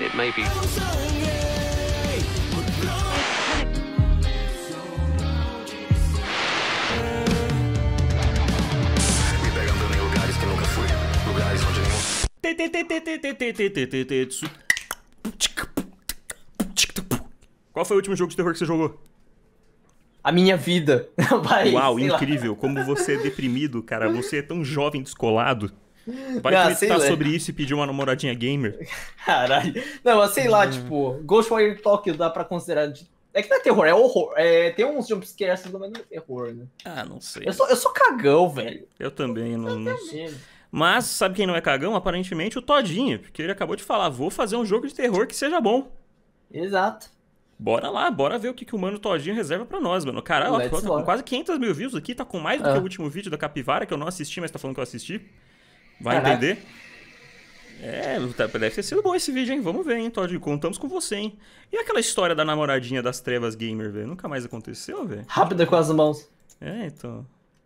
It may be. Me pegando em lugares que nunca fui. Lugares onde nenhum. Qual foi o último jogo de terror que você jogou? A minha vida. Vai, Uau, sei lá. incrível. Como você é deprimido, cara. Você é tão jovem, descolado. Vai Ah, sei tweetar lá. sobre isso e pedir uma namoradinha gamer. Caralho. Não, mas sei lá, tipo, Ghostwire Tokyo dá pra considerar. É que não é terror, é horror. É, tem uns jumpscares, mas não é terror, né? Ah, não sei. Eu sou cagão, velho. Eu também não... Gente. Mas sabe quem não é cagão? Aparentemente o Todinho. Porque ele acabou de falar, vou fazer um jogo de terror que seja bom. Exato. Bora lá, bora ver o que o mano Todinho reserva pra nós, mano. Caralho, Let's tá com bora. quase 500 mil views aqui, tá com mais do que o último vídeo da Capivara, que eu não assisti, mas tá falando que eu assisti. Vai Caraca. entender? É, deve ter sido bom esse vídeo, hein? Vamos ver, hein, Todinho. Contamos com você, hein? E aquela história da namoradinha das trevas gamer, velho? Nunca mais aconteceu, velho? Rápida com as mãos. É, então...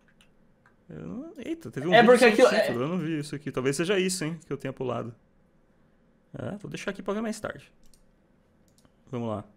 Eita, teve um É vídeo porque sem aquilo- título, eu não vi isso aqui. Talvez seja isso, hein, que eu tenha pulado. Vou deixar aqui pra ver mais tarde. Vamos lá.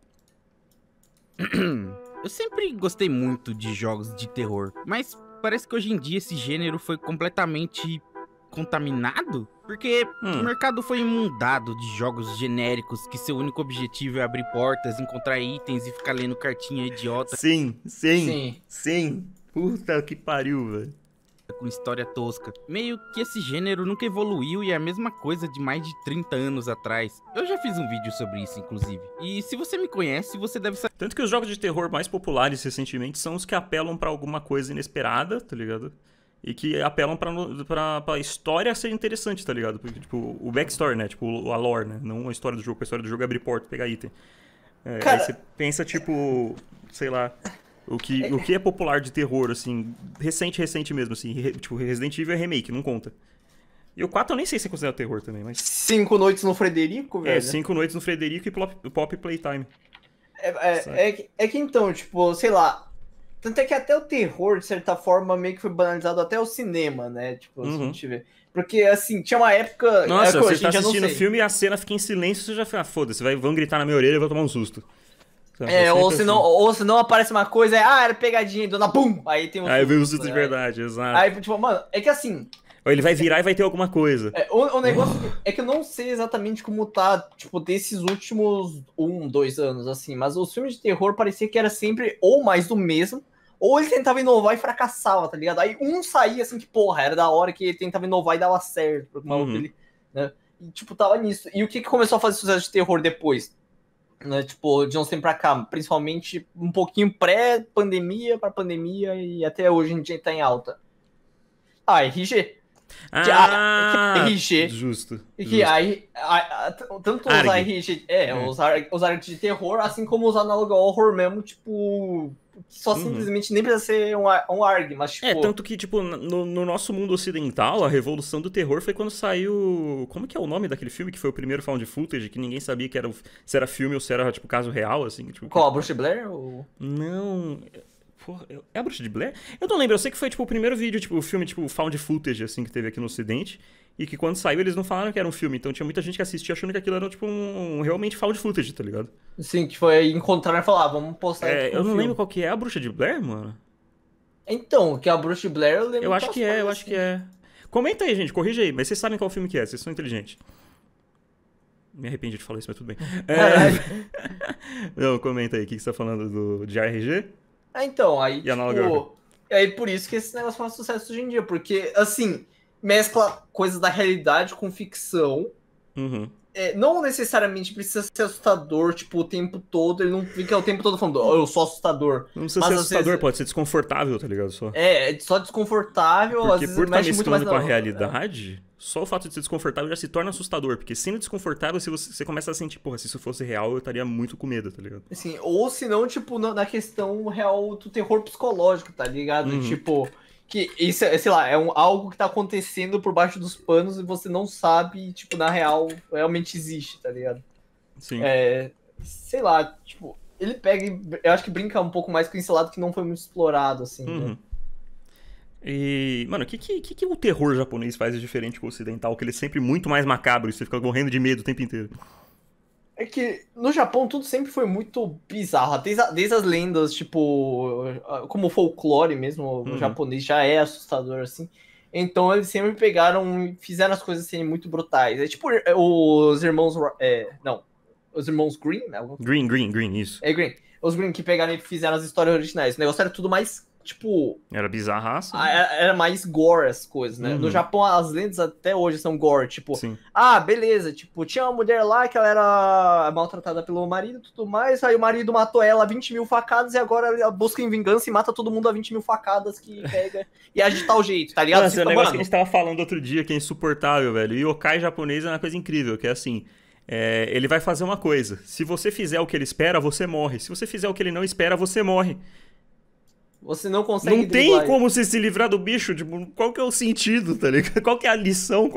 Eu sempre gostei muito de jogos de terror, mas parece que hoje em dia esse gênero foi completamente contaminado? Porque o mercado foi inundado de jogos genéricos que seu único objetivo é abrir portas, encontrar itens e ficar lendo cartinha idiota Sim. Puta que pariu, velho. com história tosca. Meio que esse gênero nunca evoluiu e é a mesma coisa de mais de 30 anos atrás. Eu já fiz um vídeo sobre isso, inclusive. E se você me conhece, você deve saber. Tanto que os jogos de terror mais populares recentemente são os que apelam pra alguma coisa inesperada, tá ligado? E que apelam pra história ser interessante, tá ligado? Porque, tipo, o backstory, né? Tipo, a lore, né? Não a história do jogo. A história do jogo é abrir porta, pegar item. Cara- Aí você pensa, tipo, sei lá... O que é popular de terror, assim, recente mesmo, assim, tipo, Resident Evil é remake, não conta. E o 4 eu nem sei se é considerado terror também, mas... 5 noites no Frederico, velho. 5 noites no Frederico e Pop Playtime. É que então, tipo, sei lá. Tanto é que até o terror, de certa forma, meio que foi banalizado até o cinema, né? Tipo, se a gente vê. Porque, assim, tinha uma época. Nossa, é que você hoje tá em dia eu não assistindo o sei. filme e a cena fica em silêncio, você já fala, foda-se, vão gritar na minha orelha e eu vou tomar um susto. Sabe? É, sempre ou se não aparece uma coisa, era pegadinha, dona bum! Aí tem um. Aí vem o susto, susto de né? verdade, exato. Aí, tipo, mano, é que assim. Ou ele vai virar e vai ter alguma coisa. O negócio é que eu não sei exatamente como tá, tipo, desses últimos 2 anos, assim, mas os filmes de terror parecia que era sempre ou mais do mesmo, ou ele tentava inovar e fracassava, tá ligado? Aí um saía assim que, porra, era da hora que ele tentava inovar e dava certo, porque o maluco ele, né? E, tipo, tava nisso. E o que começou a fazer sucesso de terror depois? Né, tipo, de uns tempos pra cá, principalmente um pouquinho pré-pandemia pra pandemia e até hoje a gente tá em alta. RG. RG. Justo. Que aí, tanto os ARG. RG, os ARG de terror, assim como os análogo ao horror mesmo, tipo, só simplesmente nem precisa ser um ARG, mas tipo... Tanto que, tipo, no nosso mundo ocidental, a revolução do terror foi quando saiu... Como que é o nome daquele filme que foi o primeiro found footage, que ninguém sabia que era, se era filme ou se era, tipo, caso real, assim? Tipo, Qual, a Bruxa Blair? Ou... Não... Porra, é a Bruxa de Blair? Eu não lembro, eu sei que foi, tipo, o primeiro vídeo, tipo, o filme, tipo, found footage, assim, que teve aqui no ocidente. E que quando saiu, eles não falaram que era um filme. Então tinha muita gente que assistia achando que aquilo era, tipo, realmente found footage, tá ligado? Sim, que foi encontrar e falar, vamos postar aqui eu não filme. lembro qual que é a Bruxa de Blair, mano. Então, que a Bruxa de Blair eu lembro. Eu acho que é. Comenta aí, gente, corrija aí. Mas vocês sabem qual filme que é, vocês são inteligentes. Me arrependi de falar isso, mas tudo bem. Não, comenta aí, o que você tá falando de ARG? Então, aí, E análogo tipo... Aí por isso que esse negócio faz sucesso hoje em dia, porque, assim, mescla coisas da realidade com ficção. Não necessariamente precisa ser assustador, tipo, o tempo todo. Ele não fica o tempo todo falando, eu sou assustador. Não precisa Mas, ser às assustador, vezes, pode ser desconfortável, tá ligado? Só. É só desconfortável, às Porque vezes por estar mexe muito mais mesclando com a na... realidade, só o fato de ser desconfortável já se torna assustador. Porque sendo desconfortável, se você começa a sentir, porra, se isso fosse real, eu estaria muito com medo, tá ligado? Assim, ou se não, tipo, na questão real do terror psicológico, tá ligado? Tipo, que isso, sei lá, algo que tá acontecendo por baixo dos panos e você não sabe, tipo, na real, realmente existe, tá ligado? Sim. Sei lá, tipo, ele pega e eu acho que brinca um pouco mais com esse lado que não foi muito explorado, assim, né? E, mano, o que o terror japonês faz de diferente com o ocidental? Que ele é sempre muito mais macabro e você fica morrendo de medo o tempo inteiro. É que no Japão tudo sempre foi muito bizarro. Desde as lendas, tipo, como o folclore mesmo, o japonês já é assustador, assim. Então eles sempre pegaram e fizeram as coisas serem muito brutais. É tipo os irmãos. Não, os irmãos Green, né? Green, isso. É Green. Os Green que pegaram e fizeram as histórias originais. O negócio era tudo mais, tipo. Era bizarraço. Né? Era mais gore as coisas, né? No Japão, as lendas até hoje são gore. Tipo, Sim. Beleza. Tipo, tinha uma mulher lá que ela era maltratada pelo marido e tudo mais. Aí o marido matou ela a 20 mil facadas e agora ela busca em vingança e mata todo mundo a 20 mil facadas que pega e age de tal jeito, tá ligado? Nossa, é um negócio que a gente tava falando outro dia que é insuportável, velho. E o yokai japonês é uma coisa incrível, que é assim... ele vai fazer uma coisa. Se você fizer o que ele espera, você morre. Se você fizer o que ele não espera, você morre. Você não consegue Não tem como você se livrar do bicho. Tipo, qual que é o sentido, tá ligado? Qual que é a lição?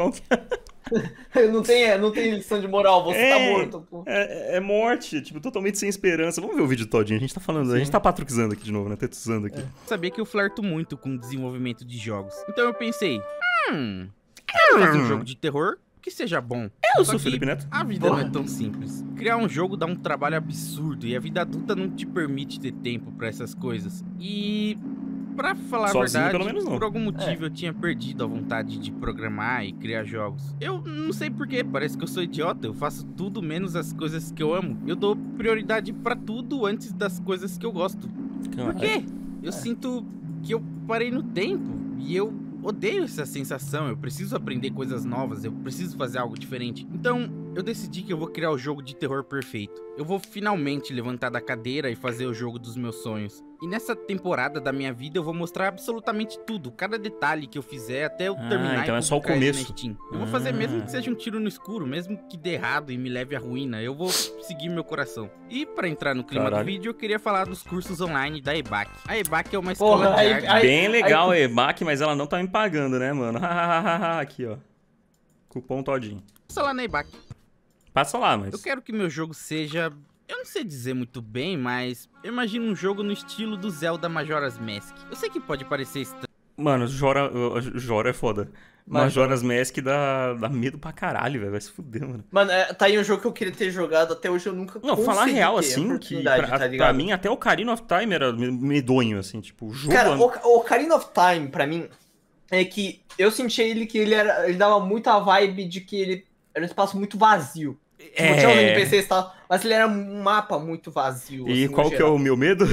não tem lição de moral, você tá morto. Pô. É morte, tipo, totalmente sem esperança. Vamos ver o vídeo todinho. A gente tá falando, Sim. A gente tá patroquizando aqui de novo, né? Tetuzando aqui. Sabia que eu flerto muito com o desenvolvimento de jogos. Então eu pensei, quero fazer um jogo de terror que seja bom. Eu sou o Felipe Neto. A vida não é tão simples. Criar um jogo dá um trabalho absurdo e a vida adulta não te permite ter tempo pra essas coisas. E, pra falar Sozinho, a verdade, pelo menos não. por algum motivo eu tinha perdido a vontade de programar e criar jogos. Eu não sei porquê, parece que eu sou idiota. Eu faço tudo menos as coisas que eu amo. Eu dou prioridade pra tudo antes das coisas que eu gosto. Por quê? Eu sinto que eu parei no tempo e eu odeio essa sensação, eu preciso aprender coisas novas, eu preciso fazer algo diferente. Então, eu decidi que eu vou criar o jogo de terror perfeito. Eu vou finalmente levantar da cadeira e fazer o jogo dos meus sonhos. E nessa temporada da minha vida eu vou mostrar absolutamente tudo, cada detalhe que eu fizer até eu terminar então e é só o publicar ele na começo. Steam. Eu vou fazer mesmo que seja um tiro no escuro, mesmo que dê errado e me leve à ruína, eu vou seguir meu coração. E pra entrar no clima do vídeo, eu queria falar dos cursos online da EBAC. A EBAC é uma escola de arte. Bem legal a EBAC, mas ela não tá me pagando, né, mano? Aqui, ó. Cupom todinho. Passa lá na EBAC. Passa lá, mas... Eu quero que meu jogo seja... Eu não sei dizer muito bem, mas eu imagino um jogo no estilo do Zelda Majora's Mask. Eu sei que pode parecer estranho. Mano, Jora é foda. Majora's Mask dá medo pra caralho, velho. Vai se fuder, mano. Mano, tá aí um jogo que eu queria ter jogado, até hoje eu nunca consegui. Não, falar real, assim, que pra mim até o Ocarina of Time era medonho, assim, tipo, o jogo... Cara, o Ocarina of Time, pra mim, é que eu senti ele dava muita vibe de que ele era um espaço muito vazio. Tipo, tinha os NPCs e tal, mas ele era um mapa muito vazio. E assim, qual que é o meu medo?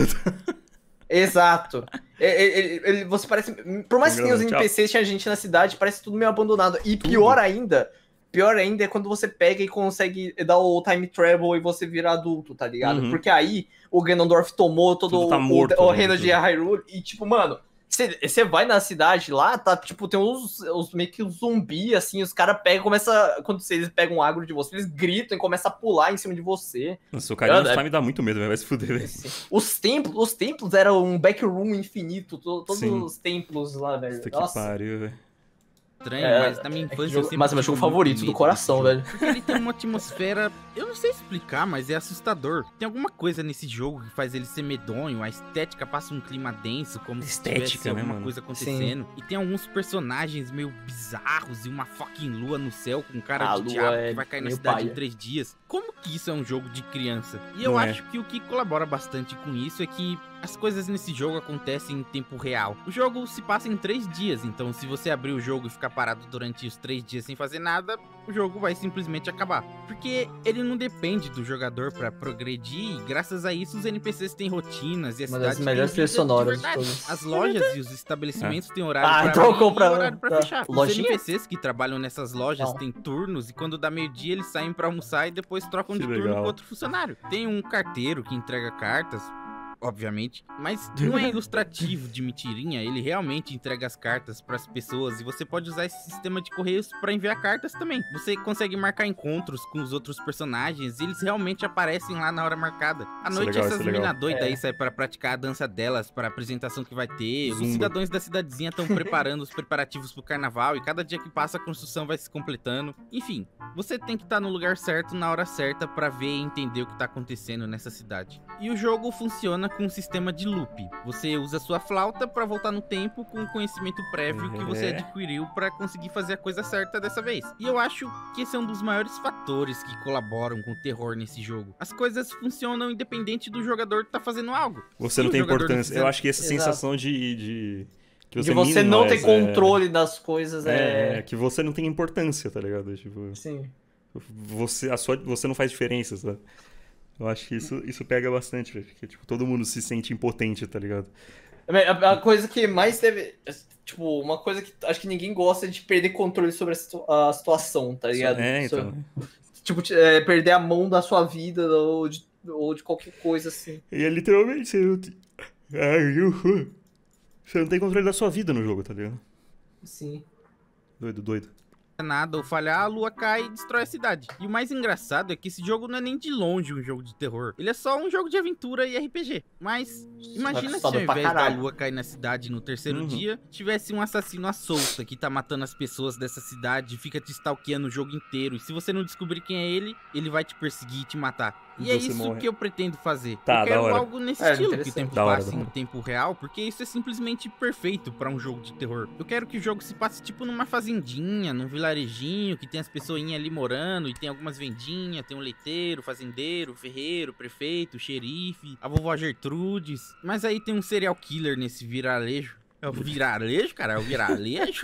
Exato. Você parece... Por mais que tenha os NPCs, tinha gente na cidade, parece tudo meio abandonado. E pior ainda é quando você pega e consegue dar o time travel e você vira adulto, tá ligado? Porque aí o Ganondorf tomou todo o reino de Hyrule e tipo, mano... Você vai na cidade lá, tá, tipo, tem uns meio que um zumbi, assim, os caras pegam, quando eles pegam um agro de você, eles gritam e começam a pular em cima de você. Nossa, o Ocarina of Time dá muito medo, vai se fuder, velho. Os templos eram um backroom infinito, todos os templos lá, velho. Puta que pariu, velho. Estranho, mas na minha infância eu sempre Mas é meu jogo favorito do coração, velho. Porque ele tem uma atmosfera, eu não sei explicar, mas é assustador. Tem alguma coisa nesse jogo que faz ele ser medonho, a estética passa um clima denso, como se tivesse alguma coisa acontecendo. Sim. E tem alguns personagens meio bizarros e uma fucking lua no céu com cara de diabo que vai cair na cidade em 3 dias. Como que isso é um jogo de criança? E eu acho que o que colabora bastante com isso é que as coisas nesse jogo acontecem em tempo real. O jogo se passa em 3 dias, então se você abrir o jogo e ficar parado durante os 3 dias sem fazer nada, o jogo vai simplesmente acabar. Porque ele não depende do jogador pra progredir, e graças a isso os NPCs têm rotinas e a cidade tem melhores trilhas sonoras de todas. As lojas e os estabelecimentos têm horário pra abrir e horário pra fechar. Lojinha? Os NPCs que trabalham nessas lojas têm turnos e quando dá meio-dia eles saem pra almoçar e depois trocam de turno com outro funcionário. Tem um carteiro que entrega cartas, obviamente, mas não é ilustrativo de mentirinha, ele realmente entrega as cartas pras pessoas e você pode usar esse sistema de correios pra enviar cartas também. Você consegue marcar encontros com os outros personagens e eles realmente aparecem lá na hora marcada. À noite essas meninas doidas aí saem pra praticar a dança delas, pra apresentação que vai ter. Os cidadãos da cidadezinha estão preparando os preparativos pro carnaval e cada dia que passa a construção vai se completando. Enfim, Você tem que estar no lugar certo na hora certa pra ver e entender o que tá acontecendo nessa cidade. E o jogo funciona com um sistema de loop. Você usa sua flauta pra voltar no tempo com o conhecimento prévio que você adquiriu pra conseguir fazer a coisa certa dessa vez. E eu acho que esse é um dos maiores fatores que colaboram com o terror nesse jogo. As coisas funcionam independente do jogador que tá fazendo algo. Você não tem importância. Eu acho que essa sensação de que você não ter controle das coisas que você não tem importância, tá ligado? Tipo, sim. Você não faz diferença, sabe? Eu acho que isso pega bastante, velho. Porque, tipo, todo mundo se sente impotente, tá ligado? A coisa que mais deve... Tipo, uma coisa que acho que ninguém gosta é de perder controle sobre a situação, tá ligado? Então. Tipo, perder a mão da sua vida ou de qualquer coisa, assim. E é literalmente... Você não tem controle da sua vida no jogo, tá ligado? Sim. Doido. Nada ou falhar, a lua cai e destrói a cidade. E o mais engraçado é que esse jogo não é nem de longe um jogo de terror. Ele é só um jogo de aventura e RPG. Mas imagina se ao invés da lua cair na cidade no terceiro dia, tivesse um assassino à solta que tá matando as pessoas dessa cidade e fica te stalkeando o jogo inteiro. E se você não descobrir quem é ele vai te perseguir e te matar. E é isso que eu pretendo fazer. Eu quero algo nesse estilo, que o tempo passe em tempo real, porque isso é simplesmente perfeito pra um jogo de terror. Eu quero que o jogo se passe tipo numa fazendinha, num vilarejinho, que tem as pessoinhas ali morando, e tem algumas vendinhas, tem um leiteiro, fazendeiro, ferreiro, prefeito, xerife, a vovó Gertrudes. Mas aí tem um serial killer nesse vilarejo. É o vilarejo, cara? É o vilarejo?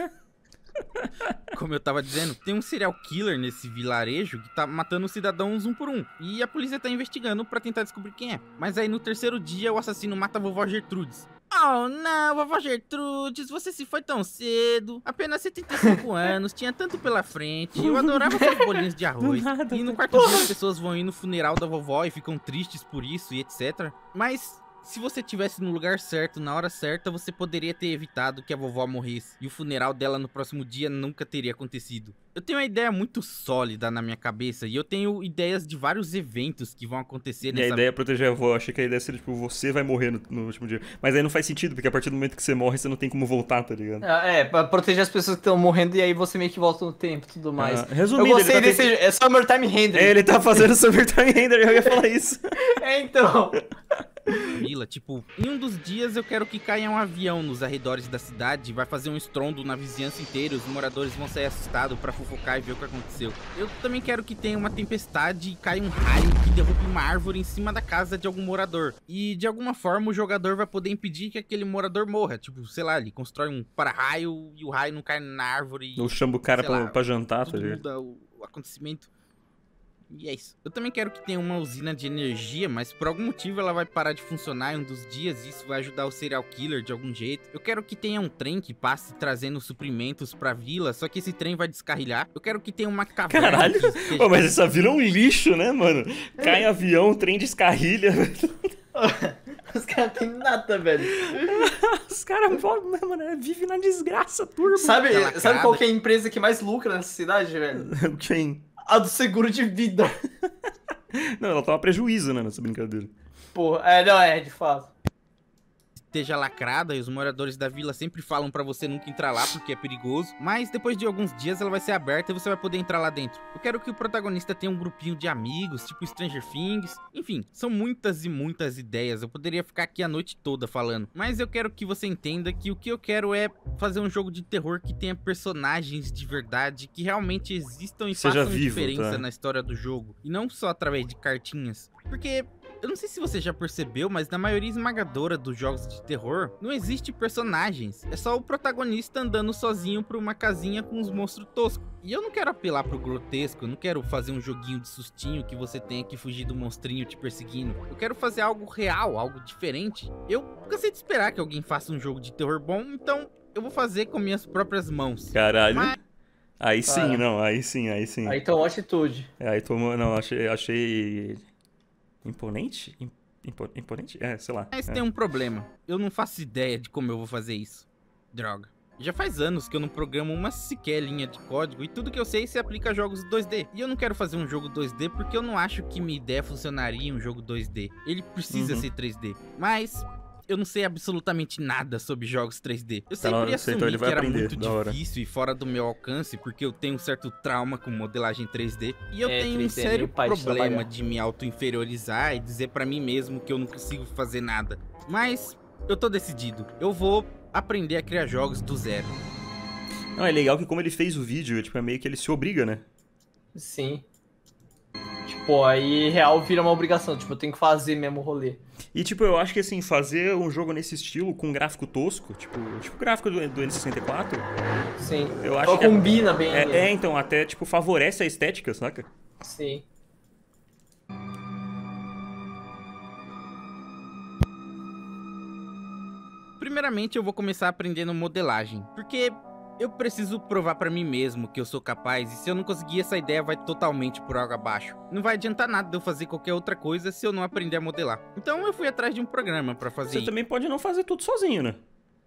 Como eu tava dizendo, tem um serial killer nesse vilarejo que tá matando os cidadãos um por um. E a polícia tá investigando pra tentar descobrir quem é. Mas aí no terceiro dia o assassino mata a vovó Gertrudes. Oh não, vovó Gertrudes, você se foi tão cedo. Apenas 75 anos, tinha tanto pela frente. Eu adorava seus bolinhos de arroz. E no quarto dia as pessoas vão ir no funeral da vovó e ficam tristes por isso e etc. Mas... se você tivesse no lugar certo, na hora certa, você poderia ter evitado que a vovó morresse. E o funeral dela no próximo dia nunca teria acontecido. Eu tenho uma ideia muito sólida na minha cabeça. E eu tenho ideias de vários eventos que vão acontecer nessa... E a ideia é proteger a avó. Eu achei que a ideia seria, tipo, você vai morrer no último dia. Mas aí não faz sentido, porque a partir do momento que você morre, você não tem como voltar, tá ligado? Pra proteger as pessoas que estão morrendo e aí você meio que volta no tempo e tudo mais. Resumindo, eu gostei desse... É Summertime Render. Ele tá fazendo Summertime Render, eu ia falar isso. Então... Vila, tipo, em um dos dias eu quero que caia um avião nos arredores da cidade, vai fazer um estrondo na vizinhança inteira, os moradores vão sair assustados pra fofocar e ver o que aconteceu. Eu também quero que tenha uma tempestade e caia um raio que derrube uma árvore em cima da casa de algum morador. E de alguma forma o jogador vai poder impedir que aquele morador morra. Tipo, sei lá, ele constrói um para-raio e o raio não cai na árvore. Ou chama o cara pra jantar, tá ligado? Muda o acontecimento. E é isso. Eu também quero que tenha uma usina de energia, mas por algum motivo ela vai parar de funcionar em um dos dias e isso vai ajudar o serial killer de algum jeito. Eu quero que tenha um trem que passe trazendo suprimentos pra vila, só que esse trem vai descarrilhar. Eu quero que tenha uma caverna... Caralho! Pô, mas essa vila é um lixo, né, mano? Cai avião, o trem descarrilha. Os caras não tem nada, velho. Os caras, mano, vivem na desgraça, turma. Sabe qual que é a empresa que mais lucra nessa cidade, velho? Quem? A do seguro de vida. Não, ela toma prejuízo, né, nessa brincadeira. Porra, de fato. Esteja lacrada e os moradores da vila sempre falam pra você nunca entrar lá porque é perigoso, mas depois de alguns dias ela vai ser aberta e você vai poder entrar lá dentro. Eu quero que o protagonista tenha um grupinho de amigos, tipo Stranger Things. Enfim, são muitas e muitas ideias, eu poderia ficar aqui a noite toda falando, mas eu quero que você entenda que o que eu quero é fazer um jogo de terror que tenha personagens de verdade, que realmente existam e façam diferença na história do jogo, e não só através de cartinhas, porque... eu não sei se você já percebeu, mas na maioria esmagadora dos jogos de terror, não existe personagens. É só o protagonista andando sozinho por uma casinha com uns monstros toscos. E eu não quero apelar pro grotesco, eu não quero fazer um joguinho de sustinho que você tenha que fugir do monstrinho te perseguindo. Eu quero fazer algo real, algo diferente. Eu cansei de esperar que alguém faça um jogo de terror bom, então eu vou fazer com minhas próprias mãos. Caralho. Mas... aí sim, não, aí sim. Aí tomou atitude. Aí tomou, não, achei... imponente? Imponente? Sei lá. Mas tem um problema. Eu não faço ideia de como eu vou fazer isso. Droga. Já faz anos que eu não programo uma sequer linha de código e tudo que eu sei se aplica a jogos 2D. E eu não quero fazer um jogo 2D porque eu não acho que minha ideia funcionaria em um jogo 2D. Ele precisa ser 3D. Mas eu não sei absolutamente nada sobre jogos 3D. Eu Tá, não, sempre eu sei, assumi então ele vai que era aprender, muito da hora. difícil e fora do meu alcance, porque eu tenho um certo trauma com modelagem 3D. E eu É, tenho 3D um é sério meio pai de problema trabalhar. de me auto-inferiorizar e dizer pra mim mesmo que eu não consigo fazer nada. Mas eu tô decidido. Eu vou aprender a criar jogos do zero. Não, é legal que como ele fez o vídeo, tipo, é meio que ele se obriga, né? Sim. Tipo, aí real vira uma obrigação. Tipo, eu tenho que fazer mesmo o rolê. E, tipo, eu acho que, assim, fazer um jogo nesse estilo, com um gráfico tosco, tipo o gráfico do N64, Sim. eu acho Ela que... combina bem. Então, até, tipo, favorece a estética, saca? Sim. Primeiramente, eu vou começar aprendendo modelagem, porque eu preciso provar pra mim mesmo que eu sou capaz, e se eu não conseguir, essa ideia vai totalmente por água abaixo. Não vai adiantar nada de eu fazer qualquer outra coisa se eu não aprender a modelar. Então eu fui atrás de um programa pra fazer Você isso. também pode não fazer tudo sozinho, né?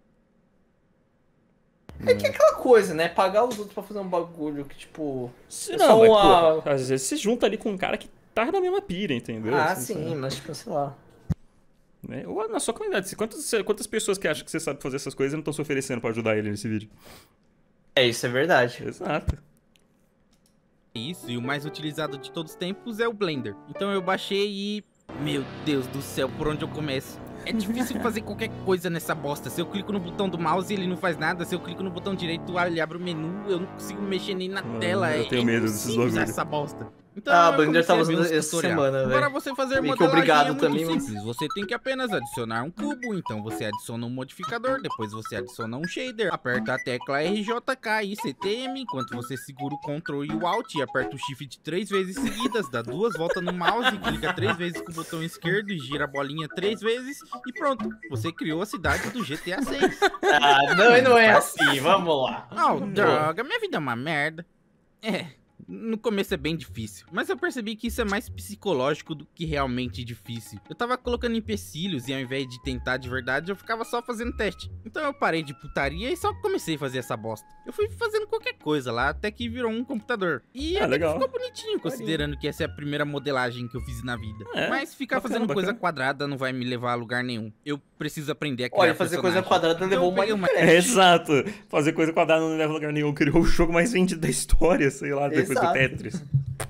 É que é aquela coisa, né? Pagar os outros pra fazer um bagulho que, tipo. Se É não, só mas, uma- pô, às vezes você junta ali com um cara que tá na mesma pira, entendeu? Ah, Assim, sim, mas tipo, sei lá. né? Ou na sua comunidade. Quantas pessoas que acham que você sabe fazer essas coisas não estão se oferecendo pra ajudar ele nesse vídeo? É, isso é verdade. Exato. Isso, e o mais utilizado de todos os tempos é o Blender. Então eu baixei e... Meu Deus do céu, por onde eu começo? É difícil fazer qualquer coisa nessa bosta. Se eu clico no botão do mouse, ele não faz nada. Se eu clico no botão direito, ele abre o menu. Eu não consigo mexer nem na tela. eu tenho medo desses impossível usar bagulho. essa bosta. Então, Ah, eu Blender comecei tava a ver usando uns essa tutorial. semana, velho. Para você fazer Meio que modelagem obrigado é muito também, mas- simples. Você tem que apenas adicionar um cubo, então você adiciona um modificador, depois você adiciona um shader, aperta a tecla RJK e CTM, enquanto você segura o Ctrl e o Alt e aperta o Shift 3 vezes seguidas, dá 2 voltas no mouse, clica 3 vezes com o botão esquerdo e gira a bolinha 3 vezes e pronto, você criou a cidade do GTA 6. Ah, não é assim, vamos lá. Oh, droga, minha vida é uma merda. No começo é bem difícil, mas eu percebi que isso é mais psicológico do que realmente difícil. Eu tava colocando empecilhos e ao invés de tentar de verdade, eu ficava só fazendo teste. Então eu parei de putaria e só comecei a fazer essa bosta. Eu fui fazendo qualquer coisa lá, até que virou um computador. E até que legal. ficou bonitinho, considerando que essa é a primeira modelagem que eu fiz na vida. É, Mas ficar bacana, fazendo coisa bacana. quadrada não vai me levar a lugar nenhum. Eu preciso aprender a criar Olha, fazer coisa personagem. quadrada Então levou eu peguei uma Minecraft. Exato. Fazer coisa quadrada não leva a lugar nenhum. Criou o jogo mais vendido da história, sei lá, depois do Exato. Tetris.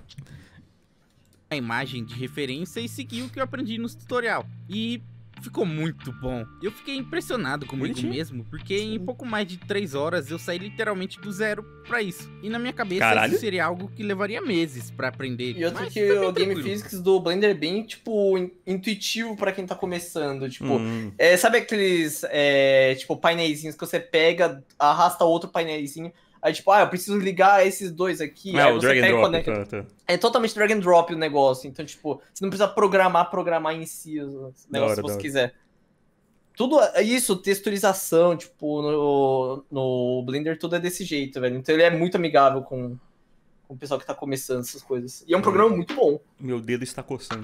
a imagem de referência e seguir o que eu aprendi no tutorial. E ficou muito bom. Eu fiquei impressionado comigo Bonitinho. mesmo, porque em pouco mais de 3 horas eu saí literalmente do zero pra isso. E na minha cabeça Caralho. isso seria algo que levaria meses pra aprender. E outro mas que foi bem o Game tranquilo. Physics do Blender é bem, tipo, intuitivo pra quem tá começando. Tipo, Hum. sabe aqueles, tipo, painéisinhos que você pega, arrasta outro painelzinho, aí tipo, eu preciso ligar esses dois aqui. aí o você drag and pega e drop. conecta. Tá. É totalmente drag and drop o negócio. Então, tipo, você não precisa programar em si os negócios se da você hora. quiser. Tudo isso, texturização, tipo, no Blender tudo é desse jeito, velho. Então ele é muito amigável com o pessoal que tá começando essas coisas. E é um programa muito bom. Meu dedo está coçando.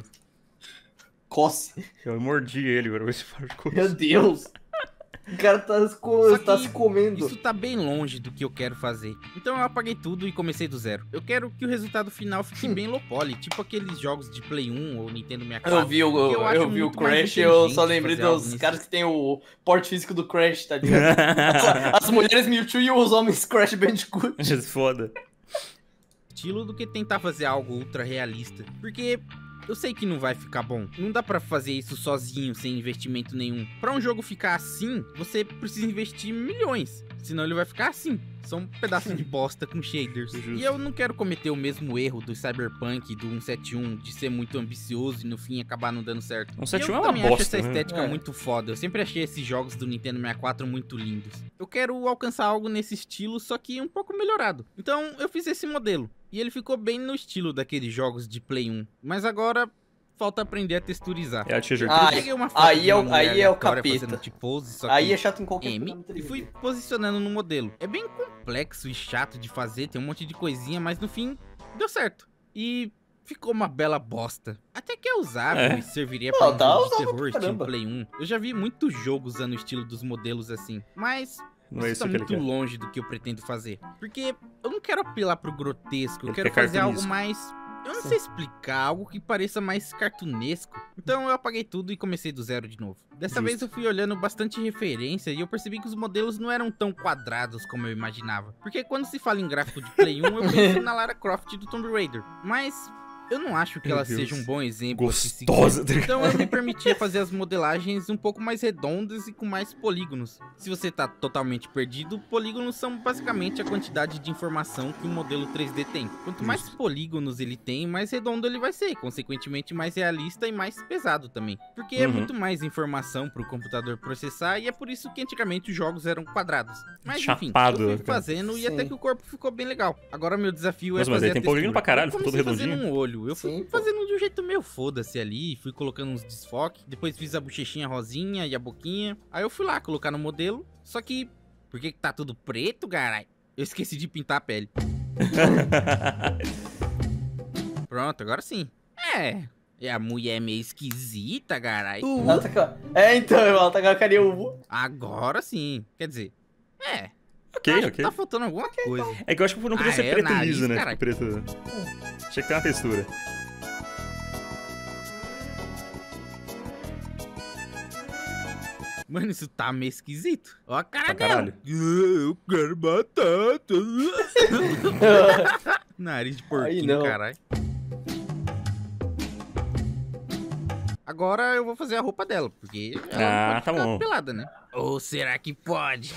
Coce. Eu mordi ele, velho. Esse faz coisa. Meu Deus. O cara tá, Só que se comendo. Isso tá bem longe do que eu quero fazer. Então eu apaguei tudo e comecei do zero. Eu quero que o resultado final fique bem low poly, tipo aqueles jogos de Play 1 ou Nintendo 64. Eu vi o, que eu acho eu vi o muito mais Crash, eu só inteligente lembrei fazer algo dos nesse caras que tem o porte físico do Crash, tá ligado? As mulheres Mewtwo e os homens Crash Bandicoot. Foda. estilo do que tentar fazer algo ultra realista. Porque eu sei que não vai ficar bom. Não dá pra fazer isso sozinho, sem investimento nenhum. Pra um jogo ficar assim, você precisa investir milhões. Senão ele vai ficar assim. Só um pedaço de bosta com shaders. Justo. E eu não quero cometer o mesmo erro do Cyberpunk e do 171, de ser muito ambicioso e no fim acabar não dando certo. 171 E eu é uma também bosta, acho essa né? estética É. muito foda. Eu sempre achei esses jogos do Nintendo 64 muito lindos. Eu quero alcançar algo nesse estilo, só que um pouco melhorado. Então eu fiz esse modelo. E ele ficou bem no estilo daqueles jogos de Play 1. Mas agora falta aprender a texturizar. É a Teaser Ah, Eu Kid? peguei uma foto aí de é uma o- mulher aí é o aleatória capeta. fazendo T-pose, só Aí que é chato em qualquer M programa de e televisão. fui posicionando no modelo. É bem complexo e chato de fazer, tem um monte de coisinha, mas no fim deu certo. E ficou uma bela bosta. Até que é usável É. e serviria Pô, pra um tá jogo de usável terror pra estilo caramba. Play 1. Eu já vi muito jogo usando o estilo dos modelos assim, mas Não é isso isso tá que ele muito quer. longe do que eu pretendo fazer. Porque eu não quero apelar pro grotesco, eu Ele quero quer fazer algo cartunesco. mais Eu não sei explicar, algo que pareça mais cartunesco. Então eu apaguei tudo e comecei do zero de novo. Dessa vez eu fui olhando bastante referência e eu percebi que os modelos não eram tão quadrados como eu imaginava. Porque quando se fala em gráfico de Play 1, eu penso na Lara Croft do Tomb Raider. Mas eu não acho que ela seja um bom exemplo. Gostosa. Então eu me permitia fazer as modelagens um pouco mais redondas e com mais polígonos. Se você tá totalmente perdido, polígonos são basicamente a quantidade de informação que um modelo 3D tem. Quanto mais polígonos ele tem, mais redondo ele vai ser, consequentemente mais realista e mais pesado também. Porque é muito mais informação pro computador processar e é por isso que antigamente os jogos eram quadrados. Mas enfim, eu fui fazendo e até que o corpo ficou bem legal. Agora meu desafio é fazer mas aí a tem textura. polígono pra caralho, ficou todo redondinho. Um olho. Eu fui fazendo de um jeito meio foda-se ali, fui colocando uns desfoques, depois fiz a bochechinha rosinha e a boquinha. Aí eu fui lá colocar no modelo, só que... Por que tá tudo preto, caralho? Eu esqueci de pintar a pele. Pronto, agora sim. É a mulher meio esquisita, caralho. Então, ela tá com a carinha uva. Agora sim. Quer dizer, Ok. tá faltando alguma coisa. É que eu acho que não podia ser preto nariz, liso, né? Caralho. Tipo, preto... Tinha que ter uma textura. Mano, isso tá meio esquisito. Ó a cara Pra dela. caralho. Eu quero batata. Nariz de porquinho, caralho. Agora eu vou fazer a roupa dela, porque ela não pode ficar pelada, né? Ou será que pode?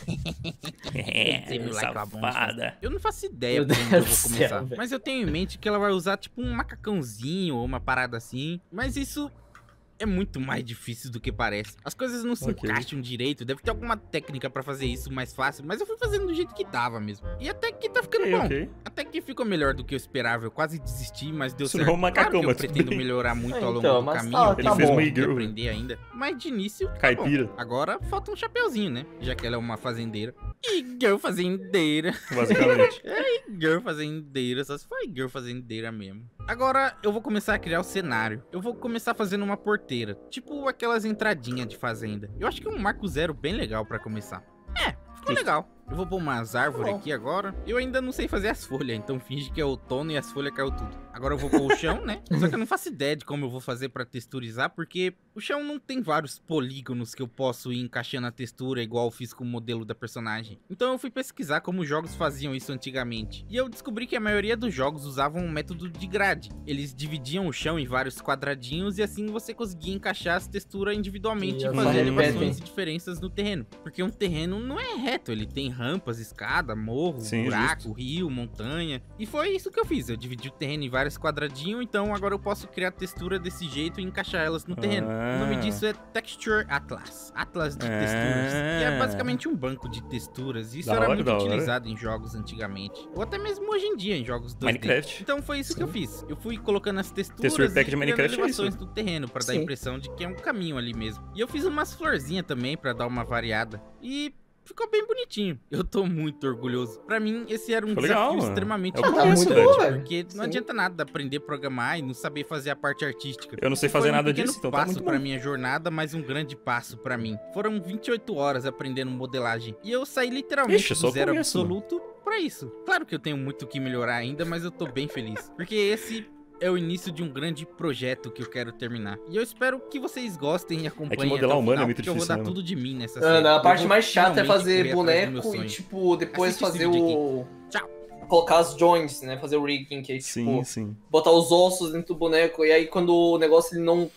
Safada. Eu não faço ideia por onde eu vou começar. Mas eu tenho em mente que ela vai usar tipo um macacãozinho ou uma parada assim. Mas isso é muito mais difícil do que parece. As coisas não se encaixam direito. Deve ter alguma técnica pra fazer isso mais fácil. Mas eu fui fazendo do jeito que tava mesmo. E até que tá ficando bom. Até que ficou melhor do que eu esperava. Eu quase desisti, mas deu certo. Não, macacão, claro que eu mas pretendo melhorar muito ao longo do caminho. Ele fez uma igreja aprender ainda. Mas de início, caipira. Agora falta um chapeuzinho, né? Já que ela é uma fazendeira. Girl fazendeira. Basicamente. Girl fazendeira. Só se for girl fazendeira mesmo. Agora eu vou começar a criar o cenário. Eu vou começar fazendo uma porteira. Tipo aquelas entradinhas de fazenda. Eu acho que é um marco zero bem legal pra começar. Ficou legal. Eu vou pôr umas árvores aqui agora. Eu ainda não sei fazer as folhas, então finge que é outono e as folhas caiu tudo. Agora eu vou pôr o chão, né? Só que eu não faço ideia de como eu vou fazer pra texturizar, porque o chão não tem vários polígonos que eu posso ir encaixando a textura igual eu fiz com o modelo da personagem. Então eu fui pesquisar como os jogos faziam isso antigamente. E eu descobri que a maioria dos jogos usavam um método de grade. Eles dividiam o chão em vários quadradinhos e assim você conseguia encaixar as texturas individualmente e fazer elevações e diferenças no terreno. Porque um terreno não é reto, ele tem rampas, escada, morro, buraco, rio, montanha. E foi isso que eu fiz. Eu dividi o terreno em vários quadradinhos, então agora eu posso criar textura desse jeito e encaixar elas no terreno. O nome disso é Texture Atlas. Atlas de texturas. Que é basicamente um banco de texturas. Isso era muito utilizado em jogos antigamente. Ou até mesmo hoje em dia em jogos 2D. Minecraft. Então foi isso que eu fiz. Eu fui colocando as texturas Texture Pack e de Minecraft elevações do terreno pra dar a impressão de que é um caminho ali mesmo. E eu fiz umas florzinhas também pra dar uma variada. E ficou bem bonitinho. Eu tô muito orgulhoso. Pra mim, esse era um desafio extremamente importante, porque não adianta nada aprender a programar e não saber fazer a parte artística. Eu não sei fazer nada disso, então tá muito passo pra minha jornada, mas um grande passo pra mim. Foram 28 horas aprendendo modelagem. E eu saí literalmente do zero absoluto pra isso. Claro que eu tenho muito o que melhorar ainda, mas eu tô bem feliz. Porque esse é o início de um grande projeto que eu quero terminar. E eu espero que vocês gostem e acompanhem. É que modelar humano é muito difícil, eu vou dar tudo de mim nessa série. A parte mais chata é fazer boneco e, tipo, depois fazer o... Tchau. Colocar as joints, né? Fazer o rigging, que é, tipo... Sim. Botar os ossos dentro do boneco. E aí, quando o negócio ele não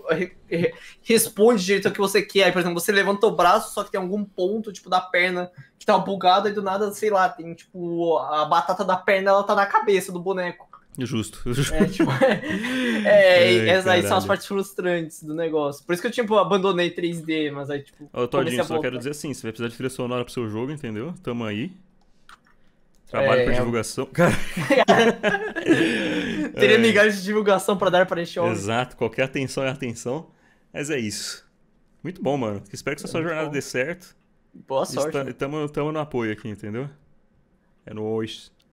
responde direito ao que você quer. Aí, por exemplo, você levanta o braço, só que tem algum ponto, tipo, da perna que tá bugado. E do nada, sei lá, tem, tipo... A batata da perna, ela tá na cabeça do boneco. Justo. Aí são as partes frustrantes do negócio. Por isso que eu, tipo, abandonei 3D, mas aí, tipo... Ô, Todinho, só quero dizer assim, você vai precisar de trilha sonora pro seu jogo, entendeu? Tamo aí. Trabalho pra divulgação. Cara... Teria migalhas de divulgação pra dar para este homem. Exato, qualquer atenção é atenção. Mas é isso. Muito bom, mano. Espero que essa sua jornada dê certo. Boa sorte. Tamo no apoio aqui, entendeu? É nóis.